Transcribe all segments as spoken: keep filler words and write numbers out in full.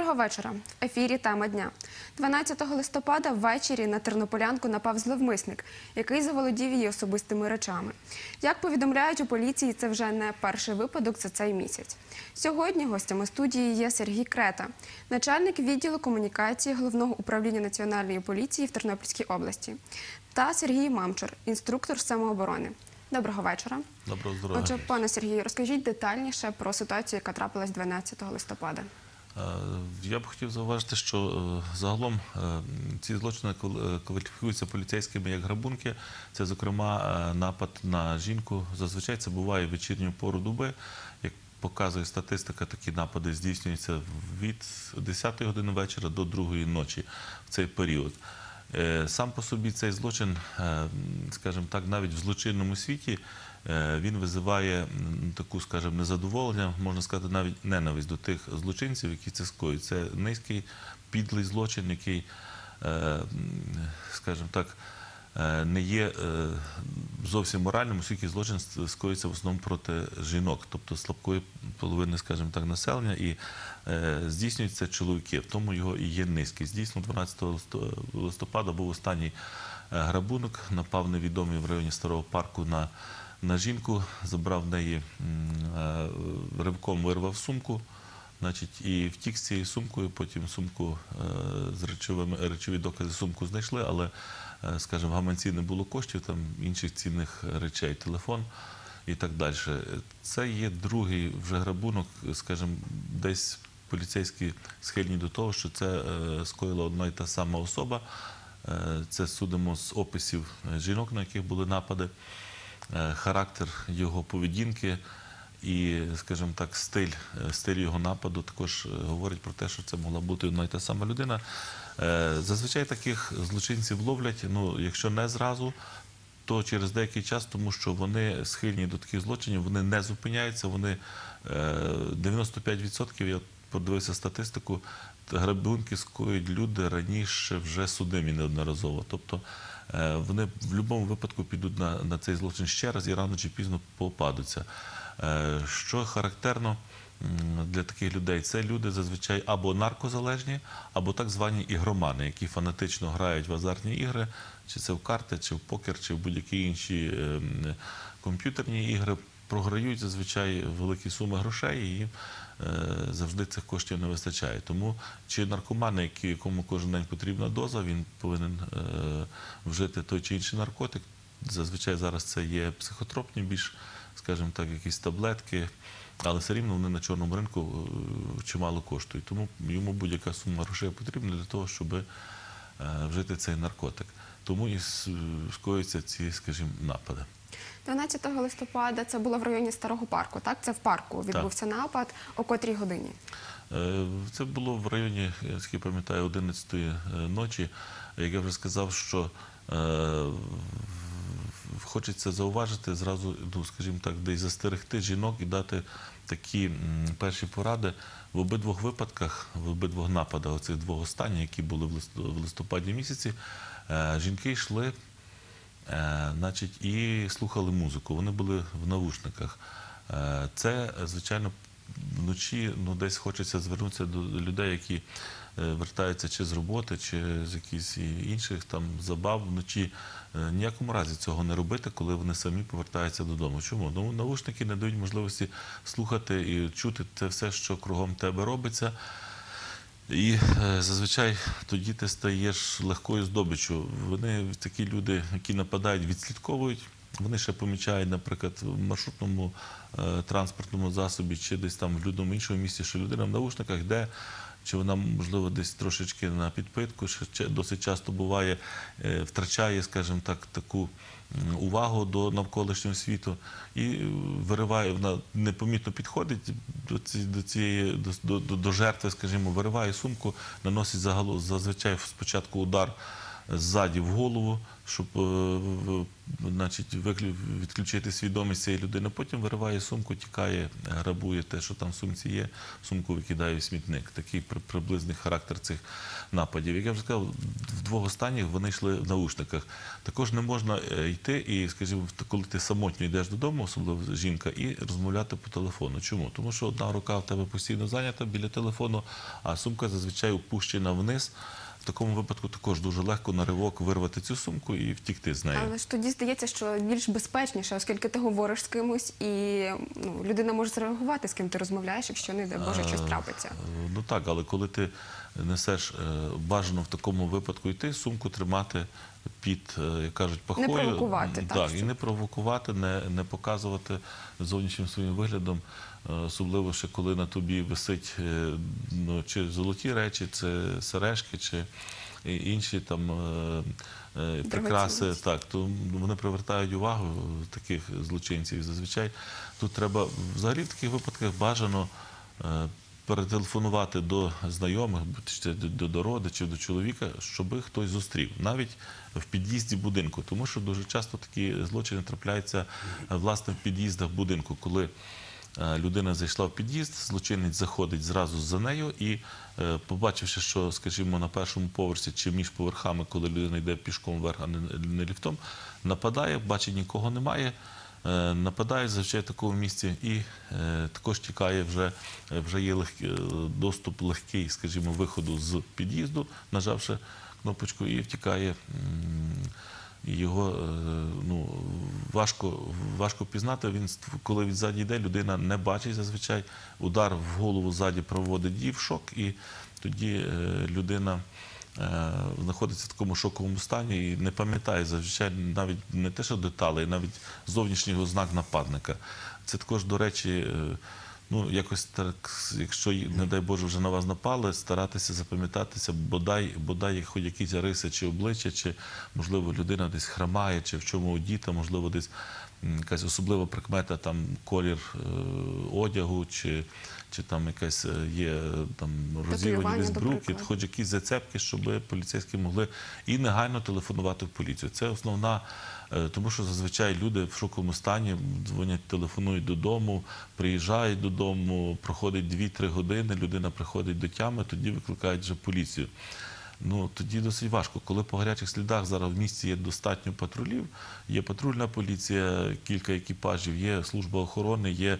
Доброго вечора. В ефірі «Тема дня». дванадцятого листопада ввечері на тернополянку напав зловмисник, який заволодів її особистими речами. Як повідомляють у поліції, це вже не перший випадок за цей місяць. Сьогодні гостями студії є Сергій Крета, начальник відділу комунікації Головного управління Національної поліції в Тернопільській області, та Сергій Мамчур, інструктор самооборони. Доброго вечора. Доброго здоров'я. Отже, пане Сергію, розкажіть детальніше про ситуацію, яка трапилась дванадцятого листопада. Я б хотів зауважити, що загалом ці злочини кваліфікуються поліцейськими як грабунки. Це, зокрема, напад на жінку. Зазвичай це буває в вечірню пору доби. Як показує статистика, такі напади здійснюються від десятої години вечора до другої ночі в цей період. Сам по собі цей злочин, скажімо так, навіть в злочинному світі, він визиває таку, скажімо, незадоволення, можна сказати, навіть ненависть до тих злочинців, які це скоюють. Це низький, підлий злочин, який, скажімо так, не є зовсім моральним, оскільки злочин скоюється в основному проти жінок, тобто слабкої половини, скажімо так, населення, і здійснюються чоловіки, в тому його і є низький. Дійсно, дванадцятого листопада був останній грабунок, напав невідомий в районі Старого парку на на жінку, забрав в неї, ривком вирвав сумку, значить, і втік з цією сумкою, потім сумку з речовими, речові докази сумку знайшли, але, скажімо, в гаманці не було коштів, там інших цінних речей, телефон і так далі. Це є другий вже грабунок, скажімо, десь поліцейські схильні до того, що це скоїла одна й та сама особа. Це судимо з описів жінок, на яких були напади. Характер його поведінки і, скажімо так, стиль, стиль його нападу також говорить про те, що це могла бути одна й та сама людина. Зазвичай таких злочинців ловлять, ну, якщо не зразу, то через деякий час, тому що вони схильні до таких злочинів, вони не зупиняються, вони дев'яносто п'ять відсотків, я подивився статистику, грабунки скоюють люди раніше вже судимі неодноразово. Тобто вони в будь-якому випадку підуть на, на цей злочин ще раз і рано чи пізно попадуться. Що характерно для таких людей? Це люди зазвичай або наркозалежні, або так звані ігромани, які фанатично грають в азартні ігри, чи це в карти, чи в покер, чи в будь-які інші комп'ютерні ігри, програють зазвичай великі суми грошей і їм завжди цих коштів не вистачає. Тому чи наркоман, якому кожен день потрібна доза, він повинен вжити той чи інший наркотик. Зазвичай зараз це є психотропні більш, скажімо так, якісь таблетки, але все рівно вони на чорному ринку чимало коштують. Тому йому будь-яка сума грошей потрібна для того, щоб вжити цей наркотик. Тому і скоюються ці, скажімо, напади. дванадцятого листопада це було в районі Старого парку, так? Це в парку відбувся так. Напад. О котрій годині? Це було в районі, я пам'ятаю, одинадцятої ночі. Як я вже сказав, що е, хочеться зауважити зразу, ну, скажімо так, десь застерегти жінок і дати такі перші поради. В обидвох випадках, в обидвох нападах, оцих двох останніх, які були в листопаді місяці, жінки йшли, значить, і слухали музику. Вони були в навушниках. Це, звичайно, вночі, ну, десь хочеться звернутися до людей, які вертаються чи з роботи, чи з якихось інших там забав вночі. В ніякому разі цього не робити, коли вони самі повертаються додому. Чому? Ну, навушники не дають можливості слухати і чути те все, що кругом тебе робиться. І зазвичай тоді ти стаєш легкою здобиччю. Вони, такі люди, які нападають, відслідковують. Вони ще помічають, наприклад, в маршрутному е, транспортному засобі чи десь там в людному іншому місці, що людина в навушниках йде, чи вона, можливо, десь трошечки на підпитку, що досить часто буває, е, втрачає, скажімо так, таку увагу до навколишнього світу і вириває, вона непомітно підходить до цієї, до, до, до жертви, скажімо, вириває сумку, наносить загалом, зазвичай спочатку удар ззаді в голову, щоб е, в- значить, виклю- відключити свідомість цієї людини. Потім вириває сумку, тікає, грабує те, що там в сумці є, сумку викидає в смітник. Такий при- приблизний характер цих нападів. Як я вже сказав, в двох останніх вони йшли в наушниках. Також не можна е, йти і, скажімо, коли ти самотньо йдеш додому, особливо жінка, і розмовляти по телефону. Чому? Тому що одна рука в тебе постійно зайнята біля телефону, а сумка зазвичай опущена вниз. В такому випадку також дуже легко на ривок вирвати цю сумку і втікти з нею. Але ж тоді здається, що більш безпечніше, оскільки ти говориш з кимось, і ну, людина може зреагувати, з ким ти розмовляєш, якщо, не дай Боже, щось трапиться. Е, Ну так, але коли ти несеш, е, бажано в такому випадку йти, сумку тримати під, е, як кажуть, пахою. провокувати, так, Так, і щоб- не провокувати, не, не показувати зовнішнім своїм виглядом, е, особливо ще коли на тобі висить е, ну, чи золоті речі, чи сережки, чи і інші там е, е, прикраси, Дорогоцінності. так, то вони привертають увагу таких злочинців. Зазвичай тут треба взагалі в таких випадках бажано е, перетелефонувати до знайомих, чи до, до родичів, до чоловіка, щоб хтось зустрів, навіть в під'їзді будинку. Тому що дуже часто такі злочини трапляються е, власне в під'їздах будинку, коли е, людина зайшла в під'їзд, злочинець заходить зразу за нею і, е, побачивши, що, скажімо, на першому поверсі чи між поверхами, коли людина йде пішком вверх, а не, не ліфтом, нападає, бачить, нікого немає, е, нападає зазвичай в такому місці і е, також тікає, вже, е, вже є легкий, е, доступ легкий, скажімо, виходу з під'їзду, нажавши кнопочку, і втікає. м, І його е, ну, важко, важко пізнати. Він, коли він ззаді йде, людина не бачить зазвичай. Удар в голову ззаді проводить її в шок, і тоді е, людина е, знаходиться в такому шоковому стані і не пам'ятає зазвичай навіть не те, що деталей, навіть зовнішніх ознак нападника. Це також, до речі, е, ну, якось так, якщо, не дай Боже, вже на вас напали, старатися запам'ятатися, бодай, бодай хоч якісь риси чи обличчя, чи, можливо, людина десь хромає, чи в чому одіта, можливо, десь м, якась особлива прикмета, там, колір е, одягу, чи, чи там якась е, є е, там, розірвані Татуювання, десь до брюки, прикладу. хоч якісь зацепки, щоб поліцейські могли і негайно телефонувати в поліцію. Це основна, е, тому що зазвичай люди в шоковому стані дзвонять, телефонують додому, приїжджають додому, проходить дві-три години, людина приходить до тями, тоді викликають вже поліцію. Ну, тоді досить важко. Коли по гарячих слідах зараз в місті є достатньо патрулів, є патрульна поліція, кілька екіпажів, є служба охорони, є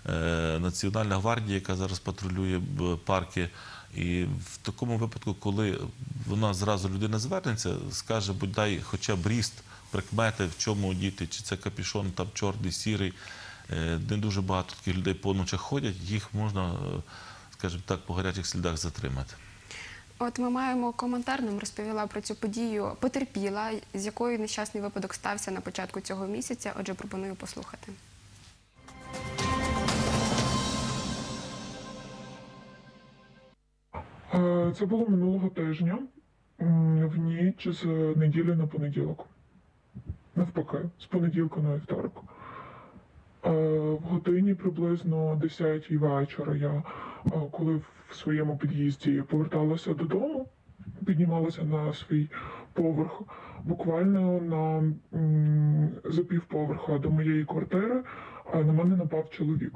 е, Національна гвардія, яка зараз патрулює б, парки. І в такому випадку, коли вона зразу людина звернеться, скаже, бодай хоча б ріст, прикмети, в чому одіти, чи це капюшон там чорний, сірий. Е, Не дуже багато таких людей по ночах ходять, їх можна, е, скажімо так, по гарячих слідах затримати. От ми маємо коментар, нам розповіла про цю подію потерпіла, з якою нещасний випадок стався на початку цього місяця. Отже, пропоную послухати. Е, Це було минулого тижня, м, в ніч з неділі на понеділок. Навпаки, з понеділка на вівторок. Е, В годині приблизно десятій вечора я, е, коли в своєму під'їзді поверталася додому, піднімалася на свій поверх, буквально на м, за півповерха до моєї квартири, е, на мене напав чоловік.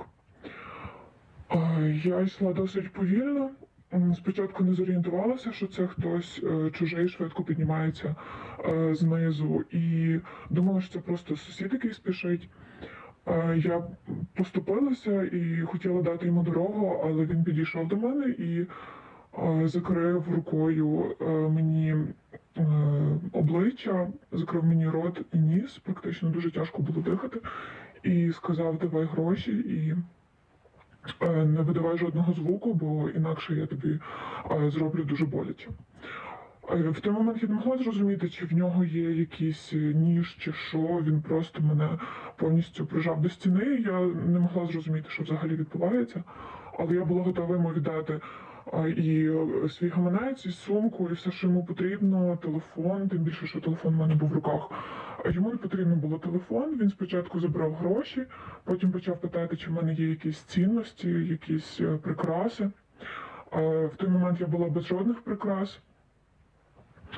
Е, Я йшла досить повільно. М, Спочатку не зорієнтувалася, що це хтось е, чужий швидко піднімається е, знизу, і думала, що це просто сусід, який спішить. Е, Я поступилася і хотіла дати йому дорогу, але він підійшов до мене і е, закрив рукою е, мені е, обличчя, закрив мені рот і ніс, практично дуже тяжко було дихати, і сказав: давай гроші і е, не видавай жодного звуку, бо інакше я тобі е, зроблю дуже боляче. Е, В той момент я не могла зрозуміти, чи в нього є якийсь е, ніж, чи що. Він просто мене повністю прижав до стіни. Я не могла зрозуміти, що взагалі відбувається. Але я була готова йому віддати е, і е, свій гаманець, і сумку, і все, що йому потрібно, телефон, тим більше, що телефон в мене був в руках. А Йому не потрібно було телефон, він спочатку забрав гроші, потім почав питати, чи в мене є якісь цінності, якісь е, прикраси. Е, В той момент я була без жодних прикрас.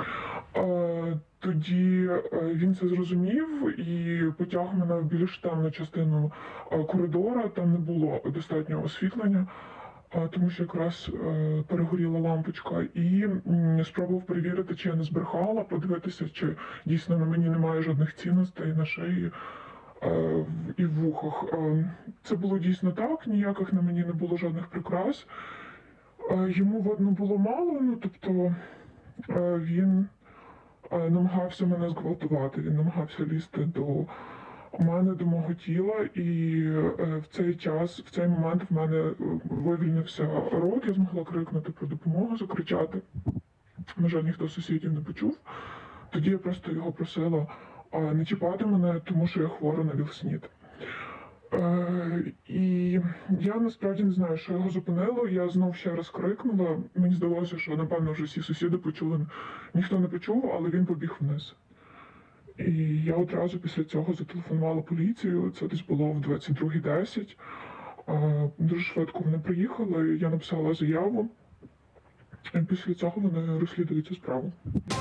Е, Тоді е, він це зрозумів і потяг мене в більш темну частину е, коридора. Там не було достатнього освітлення, е, тому що якраз е, перегоріла лампочка, і м, спробував перевірити, чи я не збрехала, подивитися, чи дійсно на мені немає жодних цінностей на шиї е, в- і в вухах. Е, Це було дійсно так, ніяких на мені не було жодних прикрас. Е, Йому видно було мало, ну тобто е, він е, намагався мене зґвалтувати, він намагався лізти до мене, до мого тіла, і е, в цей час, в цей момент в мене е, вивільнився рот, я змогла крикнути про допомогу, закричати. На жаль, ніхто з сусідів не почув. Тоді я просто його просила е, не чіпати мене, тому що я хвора на ВІЛ-СНІД. Е, І я насправді не знаю, що його зупинило. Я знов ще раз крикнула. Мені здалося, що напевно вже всі сусіди почули. Ніхто не почув, але він побіг вниз. І я одразу після цього зателефонувала поліцію. Це десь було в двадцять другій десять. Е, Дуже швидко вони приїхали. Я написала заяву. І після цього вони розслідують цю справу.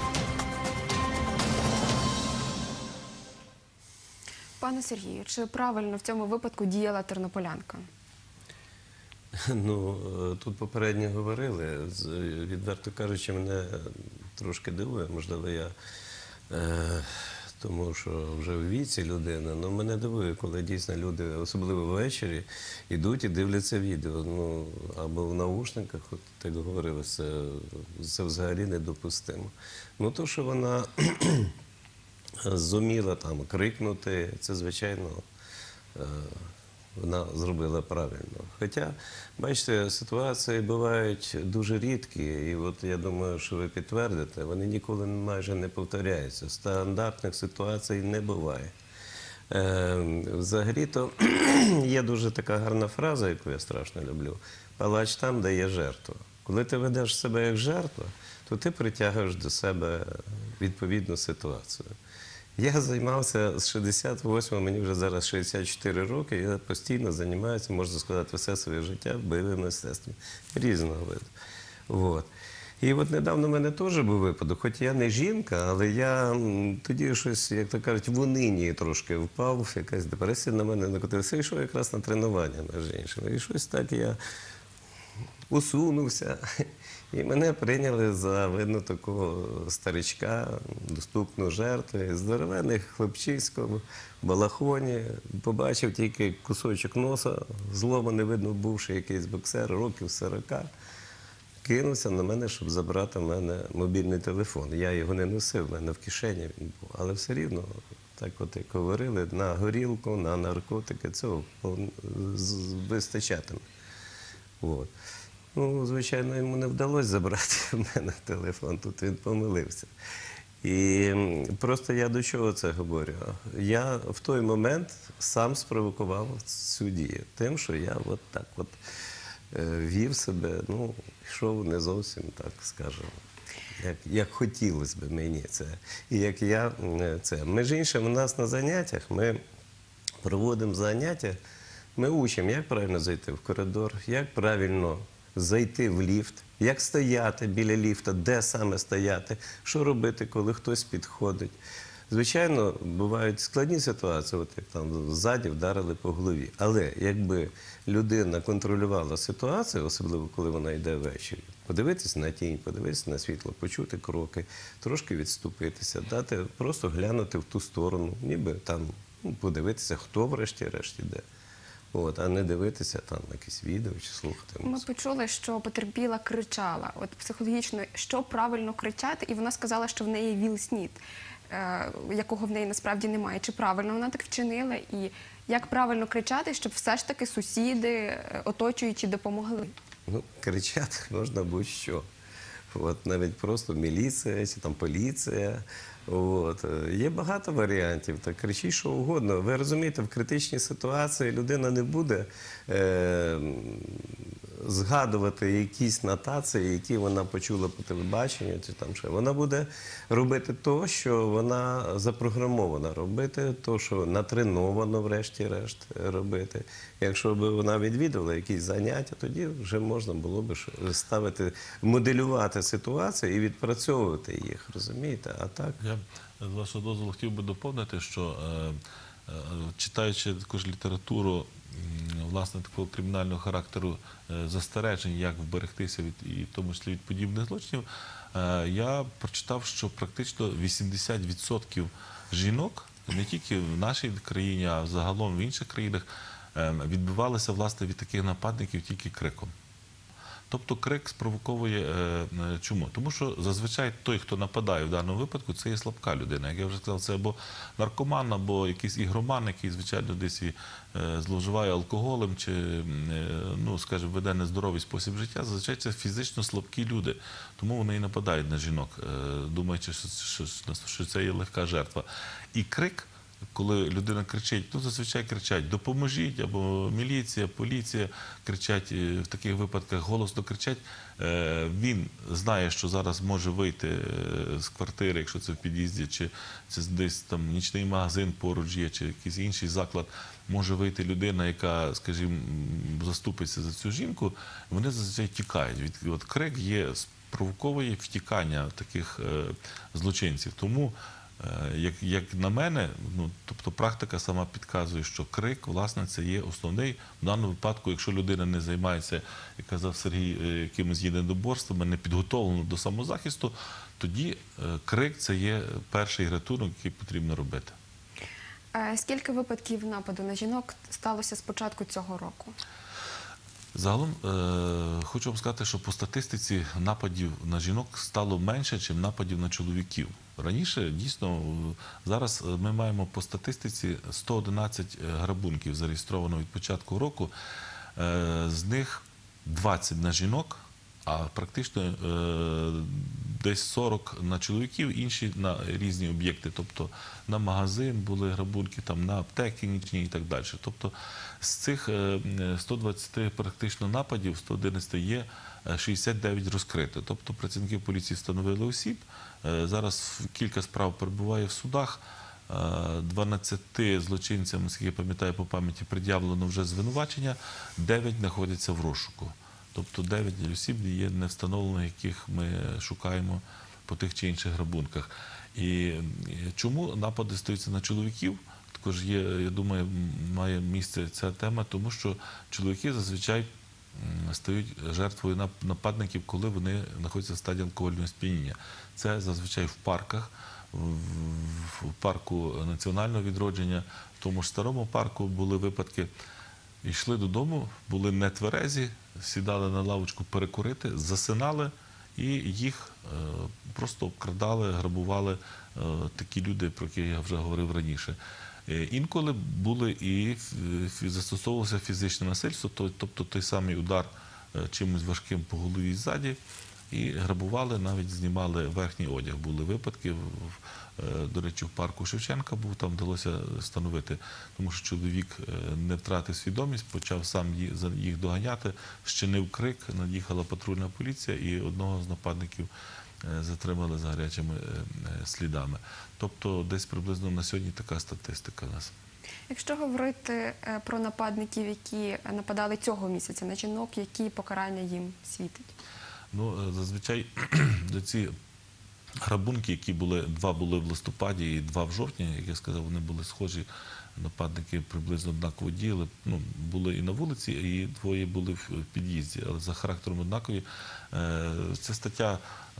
Пане Сергію, чи правильно в цьому випадку діяла тернополянка? Ну, е, тут попередньо говорили, з- відверто кажучи, мене трошки дивує, можливо, я, е, тому що вже в віці людина, але мене дивує, коли дійсно люди, особливо ввечері, йдуть і дивляться відео, ну, або в наушниках, от так говорили, це, це взагалі недопустимо. Ну, то, що вона зуміла там крикнути, це, звичайно, е, вона зробила правильно. Хоча, бачите, ситуації бувають дуже рідкі, і от я думаю, що ви підтвердите, вони ніколи майже не повторяються. Стандартних ситуацій не буває. Е, взагалі-то є дуже така гарна фраза, яку я страшно люблю. Палач там, де є жертва. Коли ти ведеш себе як жертва, то ти притягуєш до себе відповідну ситуацію. Я займався з шістдесят восьмого, мені вже зараз шістдесят чотири роки, я постійно займаюся, можна сказати, все своє життя бойовим мистецтвом різного виду. От. І от недавно в мене теж був випадок, хоч я не жінка, але я м, тоді щось, як то кажуть, в унині трошки впав, якась депресія на мене накотилася, і йшов якраз на тренування, між іншим. І щось так я усунувся. І мене прийняли за, видно, такого старичка, доступну жертву. Здоровенний хлопчисько в балахоні. Побачив тільки кусочок носа, зломаний, видно, бувший якийсь боксер, років сорока. Кинувся на мене, щоб забрати в мене мобільний телефон. Я його не носив, в мене в кишені він був. Але все рівно, так от як говорили, на горілку, на наркотики, цього з- вистачатиме. От. Ну, звичайно, йому не вдалося забрати в мене телефон, тут він помилився. І м, просто я до чого це говорю? Я в той момент сам спровокував цю дію тим, що я от так от е, вів себе, ну, йшов не зовсім, так скажемо, як, як хотілося б мені це. І як я е, це. Між іншим, у нас на заняттях ми проводимо заняття, ми учимо, як правильно зайти в коридор, як правильно зайти в ліфт, як стояти біля ліфта, де саме стояти, що робити, коли хтось підходить. Звичайно, бувають складні ситуації, от як там ззаді вдарили по голові. Але якби людина контролювала ситуацію, особливо коли вона йде ввечері, подивитися на тінь, подивитися на світло, почути кроки, трошки відступитися, дати, просто глянути в ту сторону, ніби там ну, подивитися, хто врешті-решт іде. От, а не дивитися там якісь відео чи слухати Ми музику. почули, що потерпіла кричала. От психологічно, що правильно кричати, і вона сказала, що в неї ВІЛ-СНІД, е, якого в неї насправді немає. Чи правильно вона так вчинила? І як правильно кричати, щоб все ж таки сусіди, е, оточуючі допомогли? Ну, кричати можна будь-що. От, навіть просто міліція чи там поліція. От. Є багато варіантів. Так кричіть, що угодно. Ви розумієте, в критичній ситуації людина не буде е, згадувати якісь нотації, які вона почула по телебаченню, чи там ще. Вона буде робити то, що вона запрограмована робити, то, що натреновано, врешті-решт, робити. Якщо б вона відвідувала якісь заняття, тоді вже можна було б ставити, моделювати ситуацію і відпрацьовувати їх, розумієте? А так? Я з вашого дозволу хотів би доповнити, що е, е, читаючи також літературу м, власне такого кримінального характеру е, застережень, як вберегтися від, і в тому числі від подібних злочинів, е, я прочитав, що практично вісімдесят відсотків жінок, не тільки в нашій країні, а загалом в інших країнах, е, відбивалися власне від таких нападників тільки криком. Тобто крик спровоковує е, чому? Тому що зазвичай той, хто нападає в даному випадку, це є слабка людина. Як я вже сказав, це або наркоман, або якийсь ігроман, який, звичайно, десь і е, зловживає алкоголем, чи, е, ну, скажімо, веде нездоровий спосіб життя. Зазвичай це фізично слабкі люди. Тому вони і нападають на жінок, е, думаючи, що, що, що це є легка жертва. І крик, коли людина кричить, ну, зазвичай кричать «допоможіть», або міліція, поліція кричать в таких випадках, голосно кричать. Він знає, що зараз може вийти з квартири, якщо це в під'їзді, чи це десь там нічний магазин поруч є, чи якийсь інший заклад, може вийти людина, яка, скажімо, заступиться за цю жінку, вони зазвичай тікають. От крик є, спровоковує втікання таких злочинців. Тому Як, як на мене, ну, тобто практика сама підказує, що крик, власне, це є основний. В даному випадку, якщо людина не займається, як казав Сергій, якимось єдиноборствами, не підготовлена до самозахисту, тоді крик – це є перший рятунок, який потрібно робити. Скільки випадків нападу на жінок сталося з початку цього року? Загалом, е, хочу вам сказати, що по статистиці нападів на жінок стало менше, ніж нападів на чоловіків. Раніше, дійсно, зараз ми маємо по статистиці сто одинадцять грабунків зареєстровано від початку року. Е, з них двадцять на жінок, а практично е, десь сорок на чоловіків, інші на різні об'єкти. Тобто на магазин були грабунки, там, на аптеки нічні і так далі. Тобто з цих ста двадцяти практично нападів, сто одинадцять є шістдесят дев'ять розкрито. Тобто працівники поліції встановили осіб. Зараз кілька справ перебуває в судах. дванадцяти злочинцям, наскільки я пам'ятаю по пам'яті, пред'явлено вже звинувачення, дев'ять знаходяться в розшуку. Тобто дев'ять осіб є не встановлено, яких ми шукаємо по тих чи інших грабунках. І чому напади стаються на чоловіків? Також є, я думаю, має місце ця тема, тому що чоловіки зазвичай стають жертвою нападників, коли вони знаходяться в стадії алкогольного сп'яніння. Це зазвичай в парках, в парку національного відродження, в тому ж старому парку були випадки. Йшли додому, були нетверезі, сідали на лавочку перекурити, засинали і їх е, просто обкрадали, грабували е, такі люди, про які я вже говорив раніше. Е, інколи були і застосовувалося фізичне насильство, тобто той самий удар е, чимось важким по голові ззаді, і грабували, навіть знімали верхній одяг. Були випадки, до речі, в парку Шевченка був, там вдалося встановити, тому що чоловік не втратив свідомість, почав сам їх доганяти, щинив крик, над'їхала патрульна поліція і одного з нападників затримали за гарячими слідами. Тобто десь приблизно на сьогодні така статистика у нас. Якщо говорити про нападників, які нападали цього місяця на жінок, які покарання їм світить? Ну, зазвичай ці грабунки, які були, два були в листопаді і два в жовтні, як я сказав, вони були схожі, нападники приблизно однаково діяли, ну, були і на вулиці, і двоє були в під'їзді, але за характером однакові. Ця стаття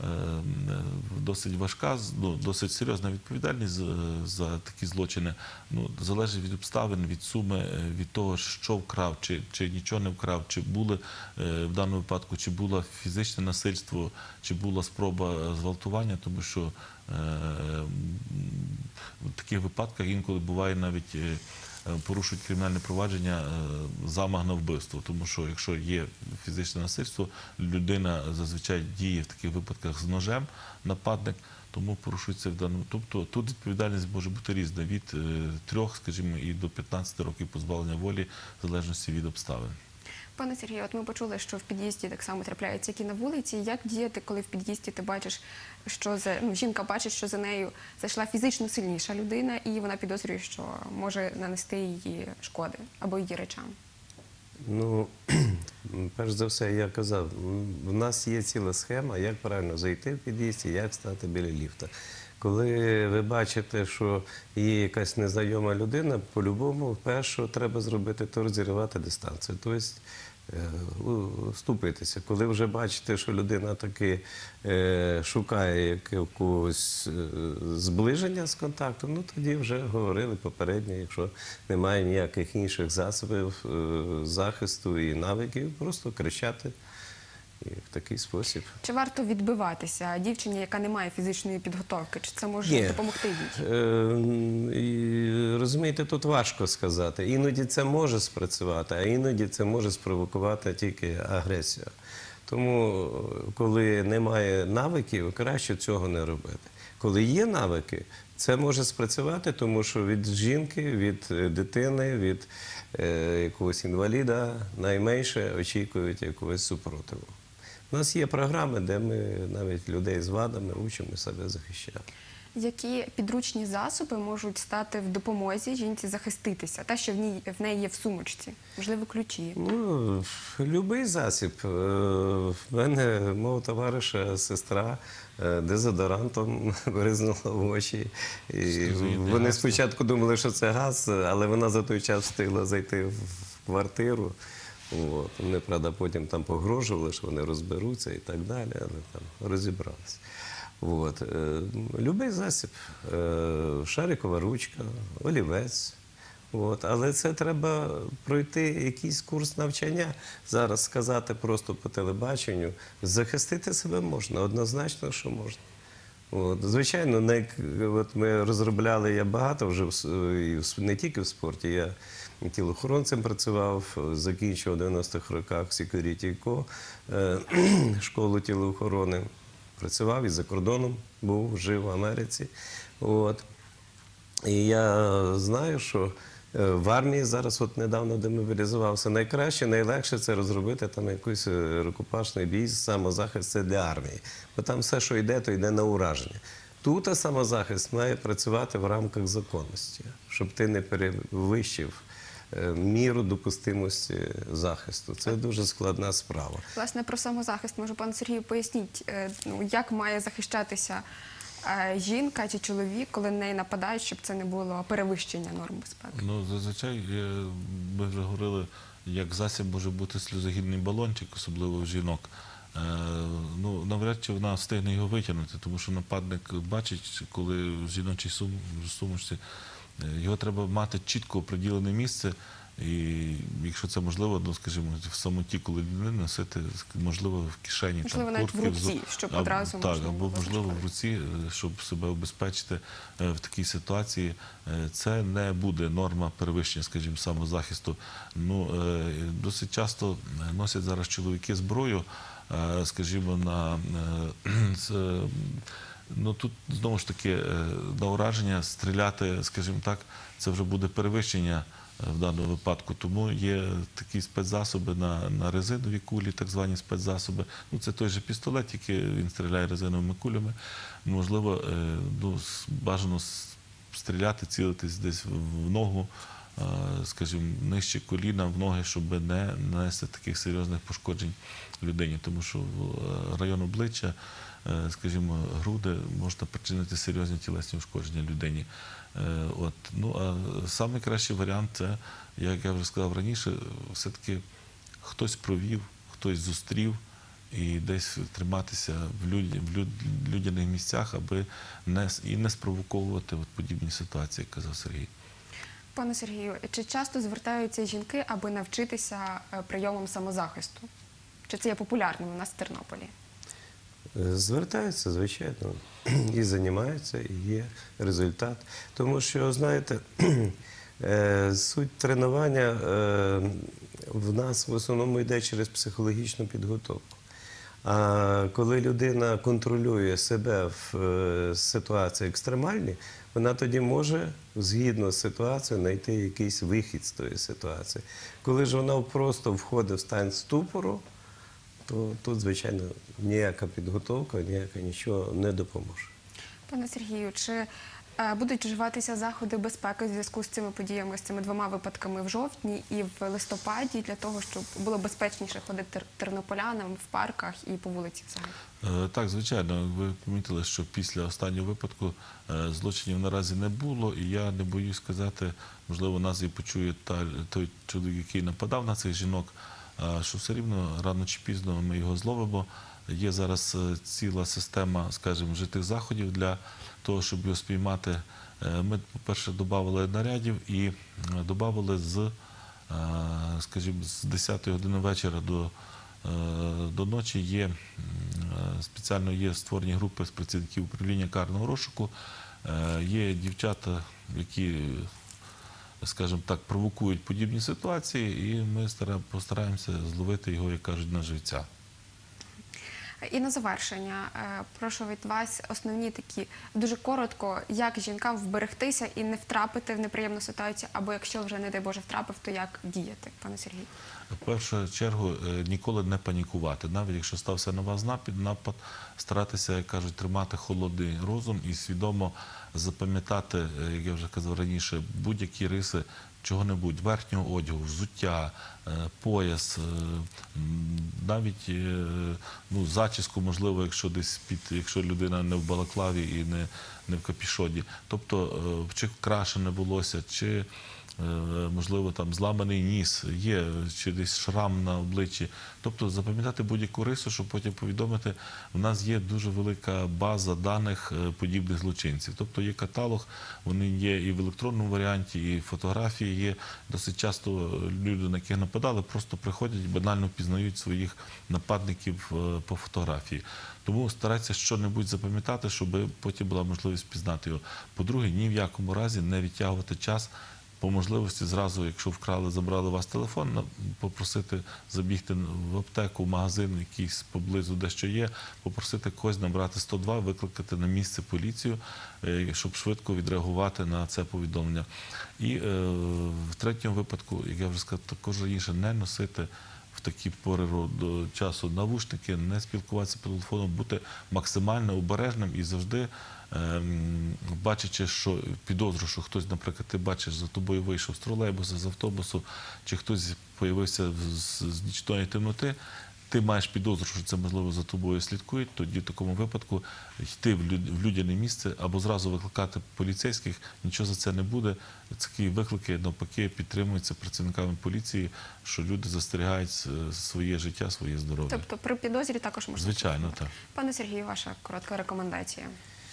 досить важка, ну, досить серйозна відповідальність за такі злочини. Ну, залежить від обставин, від суми, від того, що вкрав, чи, чи нічого не вкрав, чи були в даному випадку, чи було фізичне насильство, чи була спроба зґвалтування, тому що в таких випадках інколи буває навіть порушують кримінальне провадження замах на вбивство, тому що якщо є фізичне насильство, людина зазвичай діє в таких випадках з ножем, нападник, тому порушується в даному. Тобто тут відповідальність може бути різна, від трьох, скажімо, і до п'ятнадцяти років позбавлення волі, в залежності від обставин. Пане Сергію, от ми почули, що в під'їзді так само трапляється, як і на вулиці. Як діяти, коли в під'їзді ти бачиш, що за ну, жінка бачить, що за нею зайшла фізично сильніша людина, і вона підозрює, що може нанести її шкоди або її речам? Ну, перш за все, я казав, в нас є ціла схема, як правильно зайти в під'їзд і як стати біля ліфта. Коли ви бачите, що є якась незнайома людина, по-любому перше треба зробити, то розірвати дистанцію, тобто вступитися. Коли вже бачите, що людина таки е, шукає якогось е, зближення з контактом, ну тоді вже говорили попередньо, якщо немає ніяких інших засобів е, захисту і навиків, просто кричати. І в такий спосіб. Чи варто відбиватися дівчині, яка не має фізичної підготовки? Чи це може Ні. допомогти їй? Е, і, розумієте, тут важко сказати. Іноді це може спрацювати, а іноді це може спровокувати тільки агресію. Тому, коли немає навиків, краще цього не робити. Коли є навики, це може спрацювати, тому що від жінки, від дитини, від е, якогось інваліда найменше очікують якогось супротиву. У нас є програми, де ми навіть людей з вадами учимо себе захищати. Які підручні засоби можуть стати в допомозі жінці захиститися? Те, що в, ній, в неї є в сумочці? Можливо, ключі? Ну, будь-який засіб. Е, В мене мого товариша сестра е, дезодорантом бризнула в очі. І вони спочатку думали, що це газ, але вона за той час встигла зайти в квартиру. От. Вони, правда, потім там погрожували, що вони розберуться і так далі, але там розібралися. От. Е, Любий засіб, е, шарикова ручка, олівець. От. Але це треба пройти якийсь курс навчання. Зараз сказати просто по телебаченню, захистити себе можна, однозначно, що можна. От. Звичайно, не, от ми розробляли, я багато вже в- і в- не тільки в спорті, я тілоохоронцем працював, закінчив у дев'яностих роках Security Co, е, школу тілоохорони. Працював і за кордоном, був, жив в Америці. От. І я знаю, що е, в армії зараз, от недавно демобілізувався, найкраще, найлегше це розробити там якийсь е, рукопашний бій, самозахист це для армії. Бо там все, що йде, то йде на ураження. Тут а самозахист має працювати в рамках законності, щоб ти не перевищив е, міру допустимості захисту. Це дуже складна справа. Власне, про самозахист, може, пан Сергію, поясніть, е, ну, як має захищатися е, жінка чи чоловік, коли на неї нападають, щоб це не було перевищення норм безпеки? Ну, зазвичай, е, ми вже говорили, як засіб може бути сльозогінний балончик, особливо в жінок. Е, Ну, навряд чи вона встигне його витягнути, тому що нападник бачить, коли в жіночій сум- сумочці, е, його треба мати чітко оприділене місце, і якщо це можливо, ну, скажімо, в самоті, коли людина носити, можливо, в кишені, Можливо, там, навіть в куртки, руці, взу- щоб або- одразу так, можна або було можливо в зашкодити. руці, е, щоб себе обезпечити е, в такій ситуації. Е, Це не буде норма перевищення, скажімо, самозахисту. Ну, е, досить часто носять зараз чоловіки зброю, е, скажімо, на е, з, е, ну тут знову ж таки е, на ураження стріляти, скажімо так, це вже буде перевищення е, в даному випадку. Тому є такі спецзасоби на, на резинові кулі, так звані спецзасоби. Ну, це той же пістолет, тільки він стріляє резиновими кулями. Можливо, е, ну, с- бажано с- стріляти, цілитись десь в в ногу, е, скажімо, нижче коліна, в ноги, щоб не нанести таких серйозних пошкоджень людині. Тому що в е, район обличчя, е, скажімо, груди можна причинити серйозні тілесні ушкодження людині. Е, От. Ну, а найкращий варіант це, як я вже сказав раніше, все-таки хтось провів, хтось зустрів і десь триматися в, люд, в люд, людяних місцях, аби не, с- і не спровоковувати от подібні ситуації, як казав Сергій. Пане Сергію, чи часто звертаються жінки, аби навчитися е, прийомам самозахисту? Чи це є популярним у нас в Тернополі? Е, Звертаються, звичайно, і займаються, і є результат. Тому що, знаєте, е, суть тренування е, в нас в основному йде через психологічну підготовку. А коли людина контролює себе в е, ситуації екстремальній, вона тоді може, згідно з ситуацією, знайти якийсь вихід з тої ситуації. Коли ж вона просто входить в стан ступору, то тут, звичайно, ніяка підготовка, ніяка нічого не допоможе. Пане Сергію, чи е, будуть вживатися заходи безпеки в зв'язку з цими подіями, з цими двома випадками в жовтні і в листопаді, для того, щоб було безпечніше ходити тер- тернополянам в парках і по вулиці взагалі? Е, Так, звичайно, ви помітили, що після останнього випадку е, злочинів наразі не було, і я не боюсь сказати, можливо, нас і почує та, той чоловік, який нападав на цих жінок, е, що все рівно рано чи пізно ми його зловимо. Є зараз е, ціла система, скажімо, вжитих заходів для того, щоб його спіймати. Е, Ми, по-перше, додали нарядів і додали з, е, скажімо, з десятої години вечора до Е, до ночі є м, е, спеціально є створені групи з працівників управління карного розшуку. Е, Є дівчата, які, скажімо так, провокують подібні ситуації, і ми стара- постараємося зловити його, як кажуть, на живця. І на завершення, е, прошу від вас основні такі, дуже коротко, як жінкам вберегтися і не втрапити в неприємну ситуацію, або якщо вже, не дай Боже, втрапив, то як діяти, пане Сергію? В першу чергу е, ніколи не панікувати. Навіть якщо стався на вас напад, напад, старатися, як кажуть, тримати холодний розум і свідомо запам'ятати, е, як я вже казав раніше, будь-які риси чого-небудь, верхнього одягу, взуття, е, пояс, е, м, навіть е, ну, зачіску, можливо, якщо десь під, якщо людина не в балаклаві і не, не в капішоні. Тобто, е, чи крашене волосся, чи Е, можливо, там зламаний ніс, є чи десь шрам на обличчі. Тобто запам'ятати будь-яку рису, щоб потім повідомити. У нас є дуже велика база даних е, подібних злочинців. Тобто є каталог, вони є і в електронному варіанті, і фотографії є. Досить часто люди, на яких нападали, просто приходять і банально впізнають своїх нападників е, по фотографії. Тому старайтеся щось запам'ятати, щоб потім була можливість впізнати його. По-друге, ні в якому разі не відтягувати час. По можливості зразу, якщо вкрали, забрали у вас телефон, на- попросити забігти в аптеку, в магазин, якийсь поблизу, де що є, попросити когось набрати сто два, викликати на місце поліцію, е, щоб швидко відреагувати на це повідомлення. І е, в третьому випадку, як я вже сказав, також раніше не носити в такі пори ро- часу навушники, не спілкуватися по телефону, бути максимально обережним і завжди, ем, бачачи, що підозру, що хтось, наприклад, ти бачиш, за тобою вийшов з тролейбуса, з автобусу, чи хтось з'явився з, з нічної темноти, ти маєш підозру, що це, можливо, за тобою слідкують, тоді в такому випадку йти в люд- в людяне місце або зразу викликати поліцейських, нічого за це не буде. Такі виклики, навпаки, підтримуються працівниками поліції, що люди застерігають е, своє життя, своє здоров'я. Тобто при підозрі також можна Звичайно, телефонувати. так. Пане Сергію, ваша коротка рекомендація.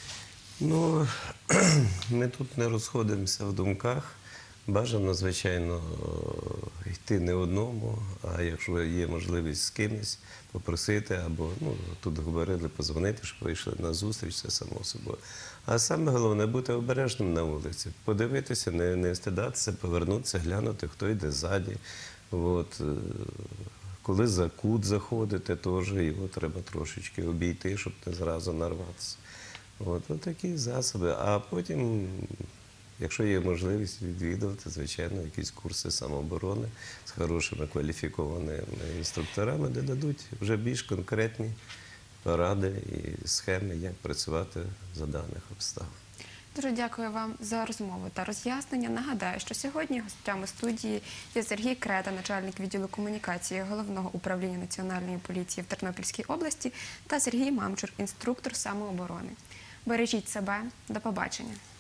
Ну, ми тут не розходимося в думках. Бажано, звичайно, йти не одному, а якщо є можливість з кимось, попросити, або, ну, тут говорили, позвонити, щоб вийшли на зустріч, це само собою. А саме головне – бути обережним на вулиці, подивитися, не, не стидатися, повернутися, глянути, хто йде ззаді. От, е, коли за кут заходите, теж його треба трошечки обійти, щоб не зразу нарватися. От, от такі засоби. А потім, якщо є можливість відвідувати, звичайно, якісь курси самооборони з хорошими кваліфікованими інструкторами, де дадуть вже більш конкретні поради і схеми, як працювати за даних обставин. Дуже дякую вам за розмову та роз'яснення. Нагадаю, що сьогодні гостями студії є Сергій Крета, начальник відділу комунікації Головного управління Національної поліції в Тернопільській області, та Сергій Мамчур, інструктор самооборони. Бережіть себе. До побачення.